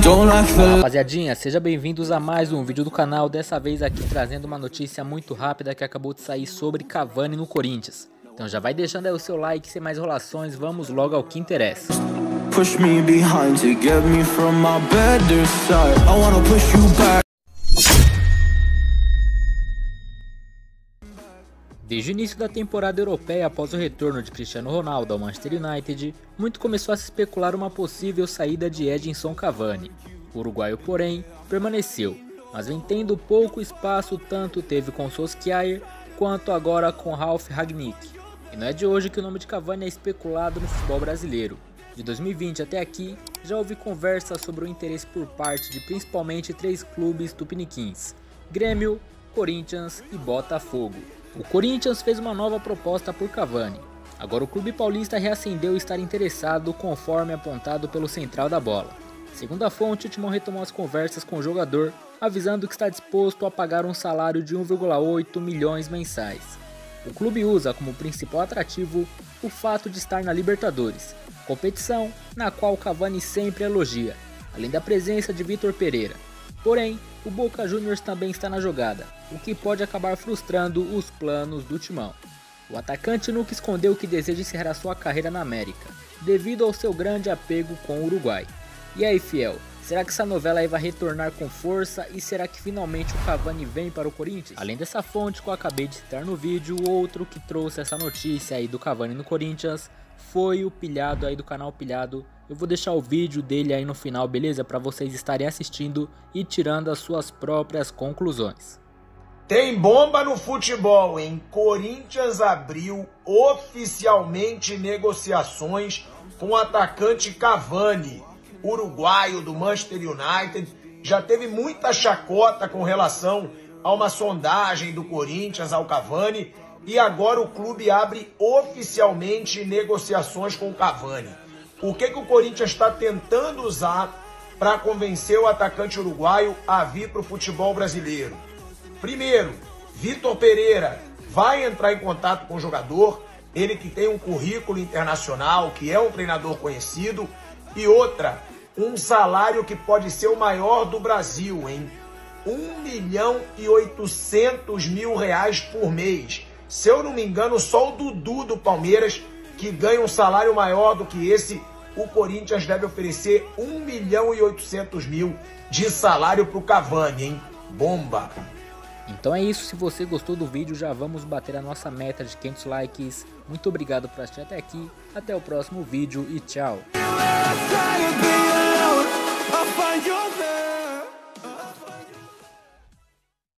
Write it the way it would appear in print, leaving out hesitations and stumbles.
Fala, rapaziadinha, sejam bem-vindos a mais um vídeo do canal, dessa vez aqui trazendo uma notícia muito rápida que acabou de sair sobre Cavani no Corinthians. Então já vai deixando aí o seu like, sem mais enrolações, vamos logo ao que interessa. Push me behind to get me from my better side. I wanna push you back. Desde o início da temporada europeia, após o retorno de Cristiano Ronaldo ao Manchester United, muito começou a se especular uma possível saída de Edinson Cavani. O uruguaio, porém, permaneceu, mas vem tendo pouco espaço, tanto teve com Solskjaer, quanto agora com Ralf Rangnick. E não é de hoje que o nome de Cavani é especulado no futebol brasileiro. De 2020 até aqui, já houve conversa sobre o interesse por parte de principalmente 3 clubes tupiniquins: Grêmio, Corinthians e Botafogo. O Corinthians fez uma nova proposta por Cavani. Agora o clube paulista reacendeu estar interessado, conforme apontado pelo Central da Bola. Segundo a fonte, o Timão retomou as conversas com o jogador, avisando que está disposto a pagar um salário de 1,8 milhões mensais. O clube usa como principal atrativo o fato de estar na Libertadores, competição na qual Cavani sempre elogia, além da presença de Vitor Pereira. Porém, o Boca Juniors também está na jogada, o que pode acabar frustrando os planos do Timão. O atacante nunca escondeu que deseja encerrar sua carreira na América, devido ao seu grande apego com o Uruguai. E aí, fiel, será que essa novela aí vai retornar com força e será que finalmente o Cavani vem para o Corinthians? Além dessa fonte que eu acabei de citar no vídeo, outro que trouxe essa notícia aí do Cavani no Corinthians foi o Pilhado aí do canal Pilhado. Eu vou deixar o vídeo dele aí no final, beleza? Para vocês estarem assistindo e tirando as suas próprias conclusões. Tem bomba no futebol, hein? Corinthians abriu oficialmente negociações com o atacante Cavani, uruguaio do Manchester United. Já teve muita chacota com relação a uma sondagem do Corinthians ao Cavani e agora o clube abre oficialmente negociações com o Cavani. O que o Corinthians está tentando usar para convencer o atacante uruguaio a vir para o futebol brasileiro? Primeiro, Vitor Pereira vai entrar em contato com o jogador, ele que tem um currículo internacional, que é um treinador conhecido, e outra, um salário que pode ser o maior do Brasil, hein? R$1.800.000 por mês. Se eu não me engano, só o Dudu do Palmeiras, que ganha um salário maior do que esse, o Corinthians deve oferecer R$1.800.000 de salário para o Cavani, hein? Bomba! Então é isso, se você gostou do vídeo, já vamos bater a nossa meta de 500 likes. Muito obrigado por assistir até aqui, até o próximo vídeo e tchau!